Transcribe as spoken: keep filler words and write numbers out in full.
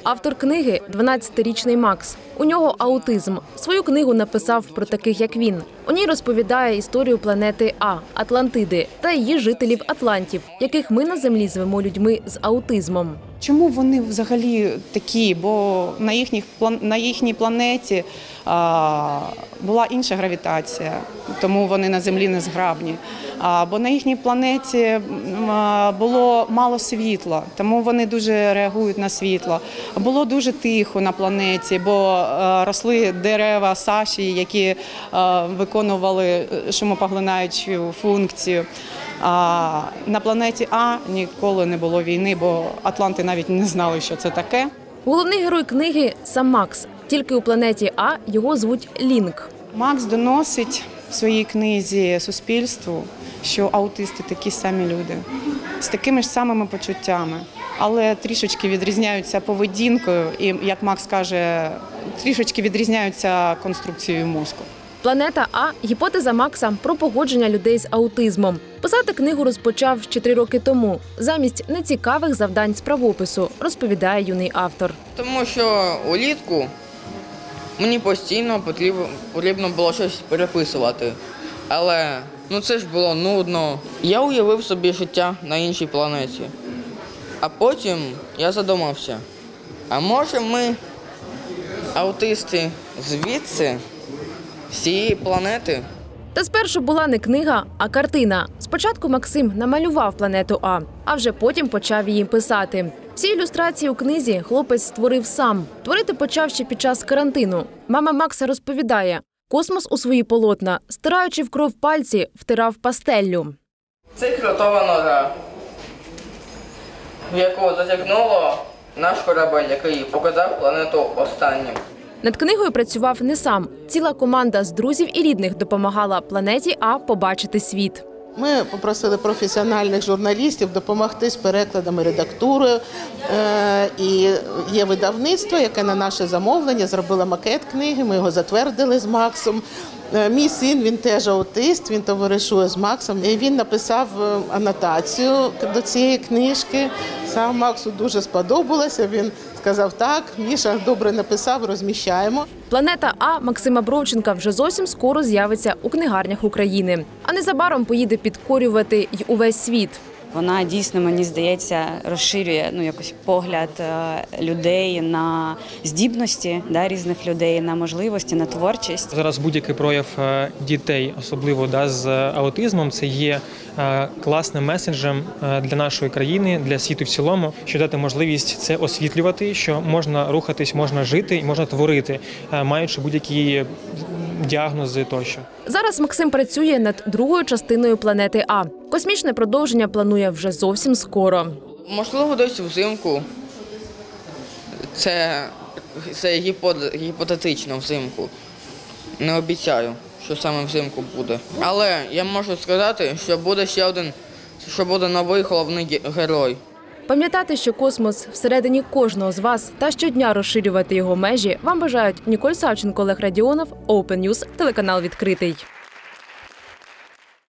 Автор книги – дванадцятирічний Макс. У нього аутизм. Свою книгу написав про таких, як він. У ній розповідає історію планети А – Атлантиди та її жителів Атлантів, яких ми на Землі звемо людьми з аутизмом. Чому вони взагалі такі? Бо на, їхніх, на їхній планеті а, була інша гравітація, тому вони на Землі незграбні. А, бо на їхній планеті а, було мало світла, тому вони дуже реагують на світло. Було дуже тихо на планеті, бо а, росли дерева саші, які а, виконували шумопоглинаючу функцію. А на планеті А ніколи не було війни, бо атланти навіть не знали, що це таке. Головний герой книги – сам Макс. Тільки у планеті А його звуть Лінк. Макс доносить в своїй книзі суспільству, що аутисти такі самі люди, з такими ж самими почуттями, але трішечки відрізняються поведінкою і, як Макс каже, трішечки відрізняються конструкцією мозку. «Планета А» – гіпотеза Макса про погодження людей з аутизмом. Писати книгу розпочав ще три роки тому, замість нецікавих завдань з правопису, розповідає юний автор. Тому що улітку мені постійно потрібно було щось переписувати. Але ну, це ж було нудно. Я уявив собі життя на іншій планеті. А потім я задумався, а може ми, аутисти, звідси? З цієї планети. Та спершу була не книга, а картина. Спочатку Максим намалював планету А, а вже потім почав її писати. Всі ілюстрації у книзі хлопець створив сам. Творити почав ще під час карантину. Мама Макса розповідає, космос у свої полотна, стираючи в кров пальці, втирав пастеллю. Це кротова нора, в яку затягнуло наш корабель, який показав планету останнім. Над книгою працював не сам. Ціла команда з друзів і рідних допомагала планеті А побачити світ. Ми попросили професіональних журналістів допомогти з перекладами, редактурою. І є видавництво, яке на наше замовлення зробило макет книги, ми його затвердили з Максом. Мій син, він теж аутист, він товаришує з Максом. І він написав анотацію до цієї книжки. Сам Максу дуже сподобалося, він сказав, так, Міша добре написав, розміщаємо. «Планета А» Максима Бровченка вже зовсім скоро з'явиться у книгарнях України. А незабаром поїде підкорювати й увесь світ. Вона дійсно, мені здається, розширює ну, якось погляд людей на здібності да, різних людей, на можливості, на творчість. Зараз будь-який прояв дітей, особливо да, з аутизмом, це є класним меседжем для нашої країни, для світу в цілому, що дати можливість це освітлювати, що можна рухатись, можна жити і можна творити, маючи будь-які діагнози тощо. Зараз Максим працює над другою частиною планети А. Космічне продовження планує вже зовсім скоро. Можливо, десь взимку. Це, це гіпотетично взимку. Не обіцяю, що саме взимку буде. Але я можу сказати, що буде ще один, що буде новий головний герой. Пам'ятати, що космос всередині кожного з вас та щодня розширювати його межі вам бажають Ніколь Савченко, Олег Радіонов, Open News, телеканал «Відкритий».